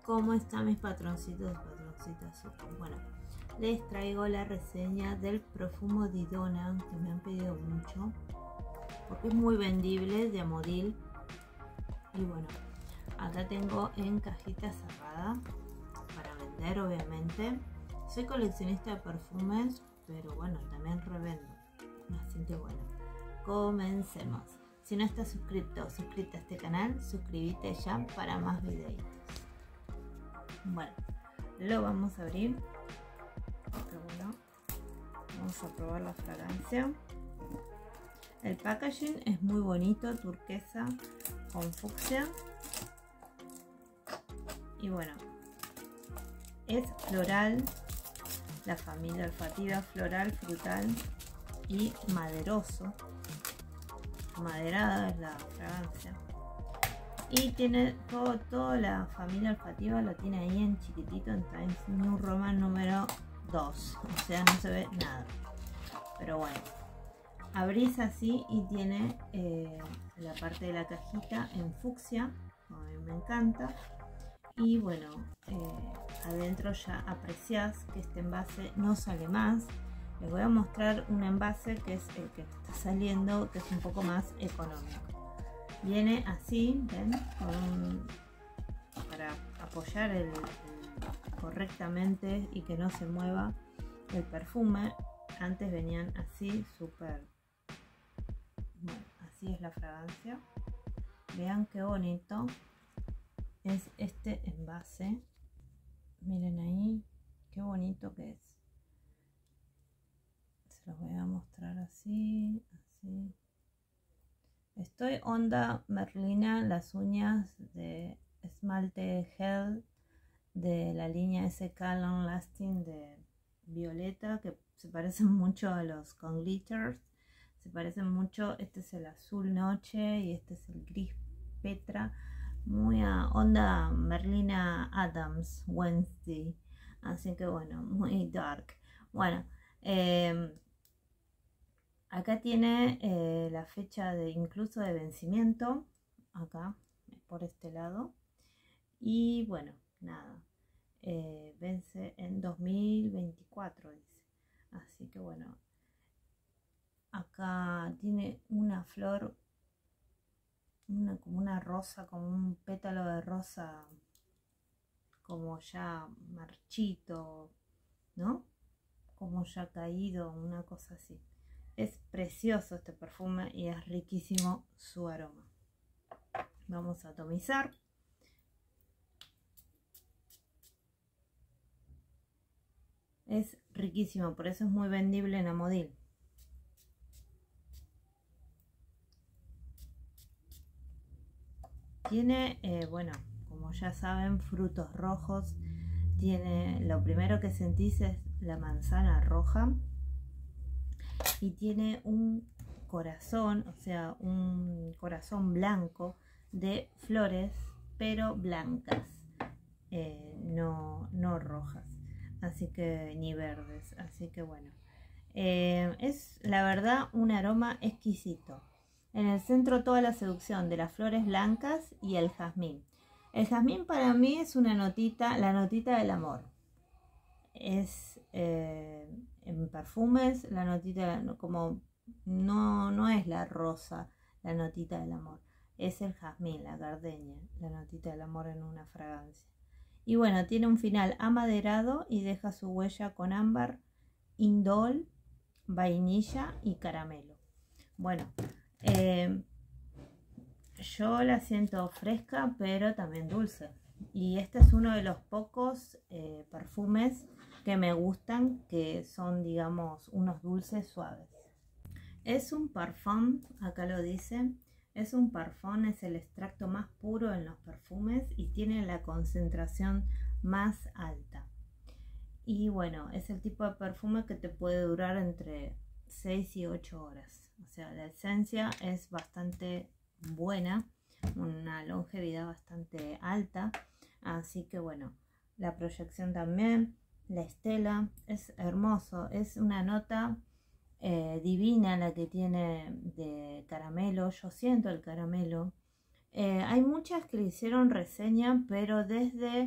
¿Cómo están mis patroncitos y patroncitas? Bueno, les traigo la reseña del Profumo di Donna, que me han pedido mucho porque es muy vendible, de Amodil. Y bueno, acá tengo en cajita cerrada para vender, obviamente. Soy coleccionista de perfumes, pero bueno, también revendo, así que bueno, comencemos. Si no estás suscrito o suscrita a este canal, suscríbete ya para más videitos. Bueno, lo vamos a abrir. Pero bueno, vamos a probar la fragancia. El packaging es muy bonito, turquesa con fucsia. Y bueno, es floral, la familia olfativa floral, frutal y maderoso. Maderada es la fragancia. Y tiene toda la familia olfativa, lo tiene ahí en chiquitito en Times New Roman número 2. O sea, no se ve nada. Pero bueno, abrís así y tiene la parte de la cajita en fucsia, a mí me encanta. Y bueno, adentro ya apreciás que este envase no sale más. Les voy a mostrar un envase que es el que está saliendo, que es un poco más económico. Viene así, ¿ven? Para apoyar correctamente y que no se mueva el perfume. Antes venían así, súper... Bueno, así es la fragancia. Vean qué bonito es este envase. Miren ahí, qué bonito que es. Se los voy a mostrar así, así. Estoy onda Merlina, las uñas de esmalte gel de la línea SK Long Lasting de Violeta, que se parecen mucho a los con glitters, se parecen mucho. Este es el azul noche y este es el gris Petra, muy a onda Merlina Adams Wednesday, así que bueno, muy dark. Bueno, acá tiene la fecha de incluso de vencimiento, acá por este lado. Y bueno, nada, vence en 2024, dice. Así que bueno, acá tiene una flor, como una rosa, como un pétalo de rosa, como ya marchito, ¿no? Como ya caído, una cosa así. Es precioso este perfume y es riquísimo su aroma. Vamos a atomizar. Es riquísimo, por eso es muy vendible en Amodil. Tiene, bueno, como ya saben, frutos rojos. Tiene, lo primero que sentís es la manzana roja. Y tiene un corazón, o sea, un corazón blanco de flores, pero blancas, no rojas, así que ni verdes. Así que bueno, es la verdad un aroma exquisito. En el centro toda la seducción de las flores blancas y el jazmín. El jazmín para mí es una notita, la notita del amor. Es en perfumes la notita, como no es la rosa la notita del amor, es el jazmín, la gardenia, la notita del amor en una fragancia. Y bueno, tiene un final amaderado y deja su huella con ámbar, indol, vainilla y caramelo. Bueno, yo la siento fresca pero también dulce, y este es uno de los pocos perfumes que me gustan, que son, digamos, unos dulces suaves. Es un parfum, acá lo dice, es un parfum, es el extracto más puro en los perfumes y tiene la concentración más alta. Y bueno, es el tipo de perfume que te puede durar entre 6 y 8 horas. O sea, la esencia es bastante buena, una longevidad bastante alta. Así que bueno, la proyección también, la estela, es hermoso. Es una nota divina la que tiene de caramelo. Yo siento el caramelo. Hay muchas que le hicieron reseña, pero desde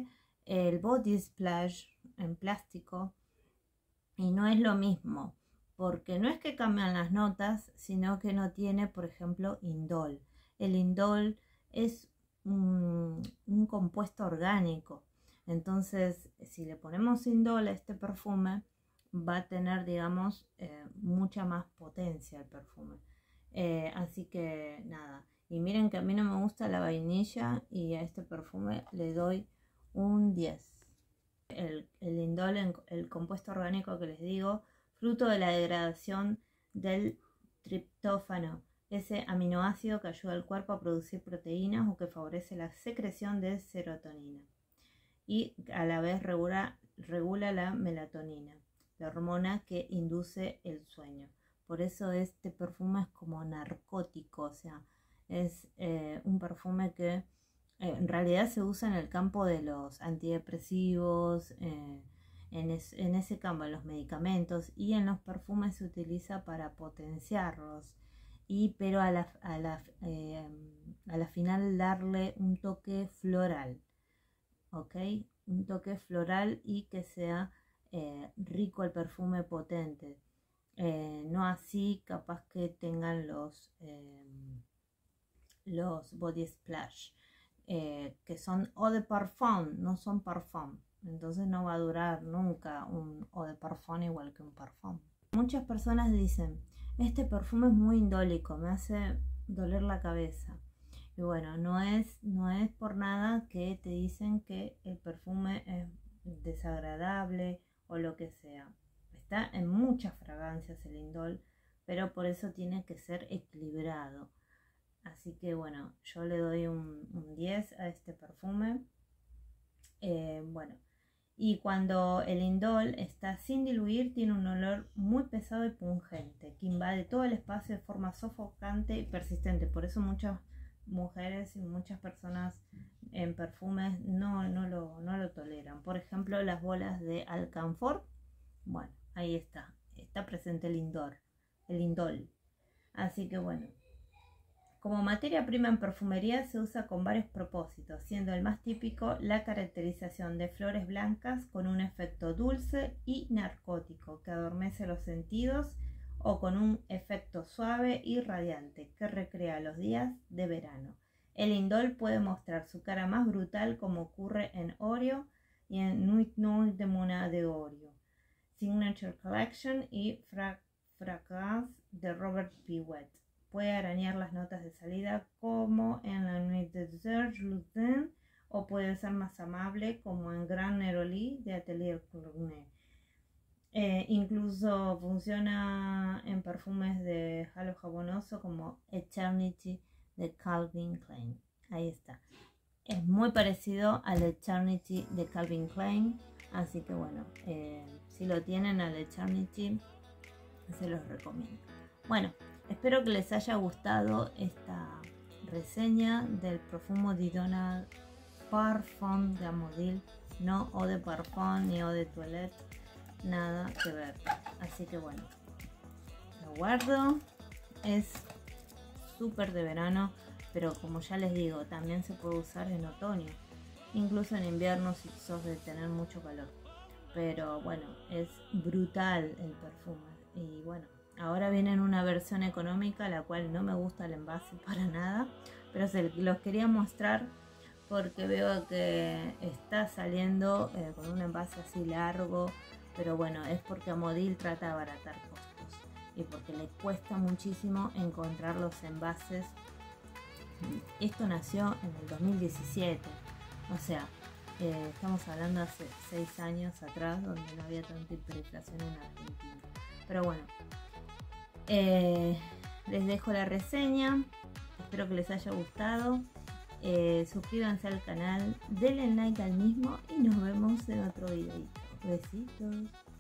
el Body Splash en plástico, y no es lo mismo, porque no es que cambian las notas, sino que no tiene, por ejemplo, indol. El indol es un compuesto orgánico, entonces si le ponemos indol a este perfume va a tener, digamos, mucha más potencia el perfume. Así que nada, y miren que a mí no me gusta la vainilla y a este perfume le doy un 10. El indol, el compuesto orgánico que les digo, fruto de la degradación del triptófano, ese aminoácido que ayuda al cuerpo a producir proteínas o que favorece la secreción de serotonina y a la vez regula la melatonina, la hormona que induce el sueño. Por eso este perfume es como narcótico, o sea, es un perfume que en realidad se usa en el campo de los antidepresivos, en ese campo, en los medicamentos, y en los perfumes se utiliza para potenciarlos, pero a la final darle un toque floral, ¿ok? Un toque floral y que sea rico el perfume, potente. No así capaz que tengan los Body Splash, que son eau de parfum, no son parfum, entonces no va a durar nunca un eau de parfum igual que un parfum. Muchas personas dicen, este perfume es muy indólico, me hace doler la cabeza. Y bueno, no es por nada que te dicen que el perfume es desagradable o lo que sea. Está en muchas fragancias el indol, pero por eso tiene que ser equilibrado. Así que bueno, yo le doy un 10 a este perfume. Bueno, y cuando el indol está sin diluir, tiene un olor muy pesado y pungente que invade todo el espacio de forma sofocante y persistente. Por eso muchas mujeres y muchas personas en perfumes no lo toleran. Por ejemplo, las bolas de alcanfor. Bueno, ahí está presente el indol. Así que bueno, como materia prima en perfumería se usa con varios propósitos, siendo el más típico la caracterización de flores blancas con un efecto dulce y narcótico que adormece los sentidos, o con un efecto suave y radiante que recrea los días de verano. El indol puede mostrar su cara más brutal, como ocurre en Oreo y en Nuit Nuit de Mona de Oreo, Signature Collection y Fragrance de Robert Piwet. Puede arañar las notas de salida como en la Nuit de Serge Lutens, o puede ser más amable como en Grand Neroli de Atelier Tournai. Incluso funciona en perfumes de halo jabonoso como Eternity de Calvin Klein. Ahí está. Es muy parecido al Eternity de Calvin Klein, así que bueno, si lo tienen al Eternity, se los recomiendo. Bueno, espero que les haya gustado esta reseña del Profumo di Donna Parfum de Amodil, no eau de parfum ni eau de toilette, nada que ver. Así que bueno, lo guardo. Es súper de verano, pero como ya les digo, también se puede usar en otoño, incluso en invierno si sos de tener mucho calor. Pero bueno, es brutal el perfume. Y bueno, ahora viene en una versión económica, la cual no me gusta el envase para nada, pero se los quería mostrar porque veo que está saliendo con un envase así largo, pero bueno, es porque Amodil trata de abaratar costos y porque le cuesta muchísimo encontrar los envases. Esto nació en el 2017, o sea, estamos hablando hace 6 años atrás, donde no había tanta hiperinflación en Argentina. Pero bueno, les dejo la reseña, espero que les haya gustado. Suscríbanse al canal, denle like al mismo y nos vemos en otro videito. Besitos.